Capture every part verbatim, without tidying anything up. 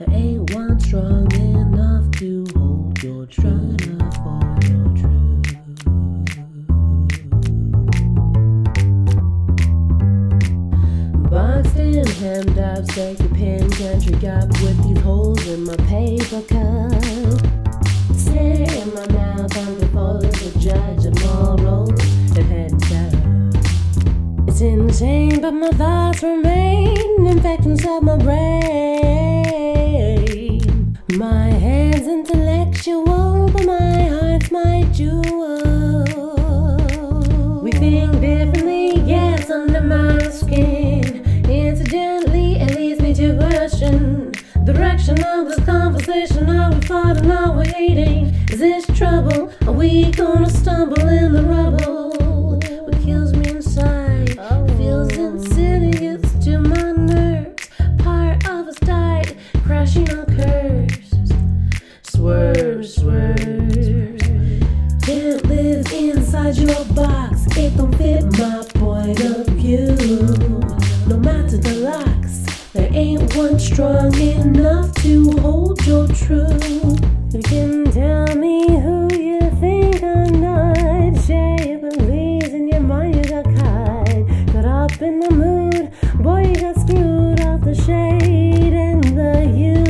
There ain't one strong enough to hold your truth for your truth. Boxed in handouts, take your pen, country up with these holes in my paper cup. Stare in my mouth, I'm the folder, the judge of morals and head down. It's insane, but my thoughts remain infecting inside my brain. My head's intellectual, but my heart's my jewel. We think differently, yes, under my skin. Incidentally, it leads me to question the direction of this conversation. Are we fighting, are we hating? Is this trouble? Are we gonna stumble in the rubble? What kills me inside feels insidious to my nerves. Part of us died, crashing on curves. Swerve, swerve. Can't live inside your box, it don't fit my point of view. No matter the locks, there ain't one strong enough to hold your truth. You can tell me who you think I'm not. Share your beliefs in your mind, you got caught. Got up in the mood, boy, you got screwed off the shade and the you.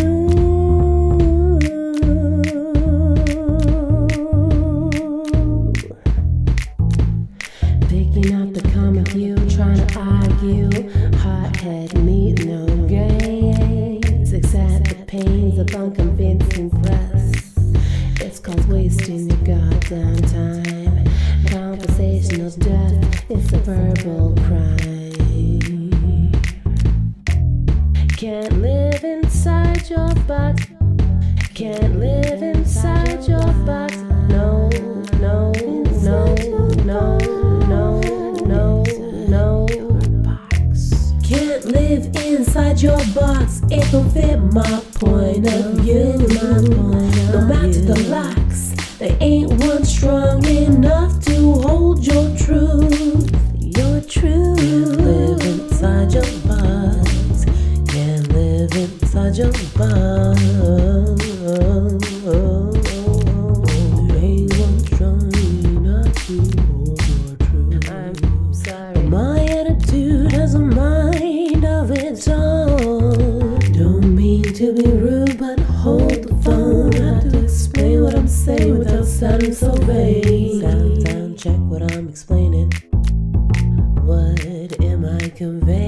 Picking up the common view, trying to argue. Hothead meat, no gains. Accept the pains of unconvincing press. It's called wasting your goddamn time. Conversational death, it's a verbal crime. Can't live inside your box. Can't live inside your box. No, no, no, no, no, no, no. Can't live inside your box. It don't fit my point of view. No matter the locks, there ain't one strong enough to hold your truth. Your truth. Can't live inside your box. Can't live inside your box. There ain't one strong enough to hold your truth. I'm sorry. My attitude has a mind of its own. Don't mean to be rude, but hold the phone. I have to explain what I'm saying without sounding so vain. Sound, sound check what I'm explaining. What am I conveying?